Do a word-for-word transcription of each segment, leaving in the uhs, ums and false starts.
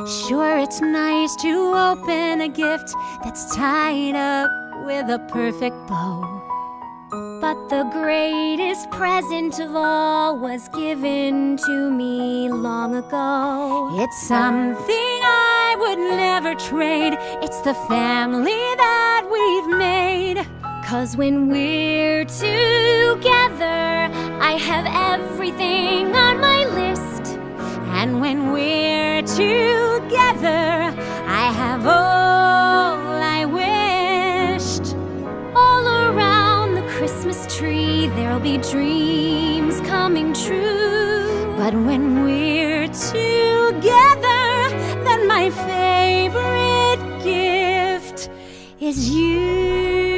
Sure, it's nice to open a gift that's tied up with a perfect bow, but the greatest present of all was given to me long ago. It's something I would never trade. It's the family that we've made. 'Cause when we're together, I have everything on my list. And when we're together, I have all I wished. All around the Christmas tree, there'll be dreams coming true. But when we're together, then my favorite gift is you.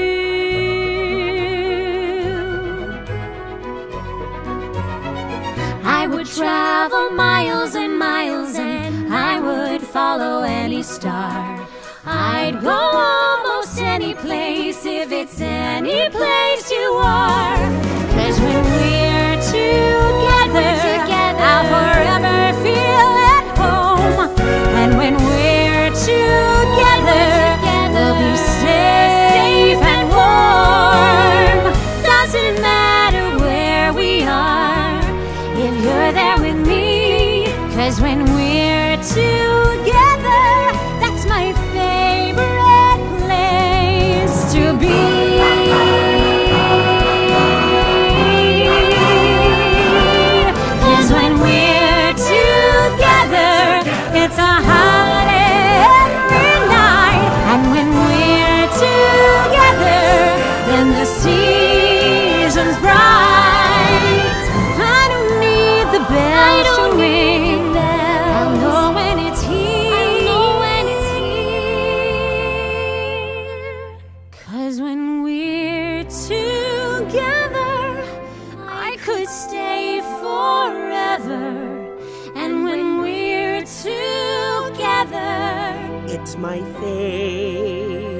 I would travel miles and miles, and I would follow any star. I'd go almost any place if it's any place you are. 'Cause when we're together, I'll forever feel at home. And when we're together, we'll be safe and warm. Doesn't matter where we are, if you're there with me. 'Cause when we're together, that's my favorite place to be. 'Cause when we're together, it's a holiday every night. And when we're together, then the season's bright. I don't need the bells to ring. I'll know when it's here. 'Cause when we're together, I could stay forever. And when we're together, It's my fate.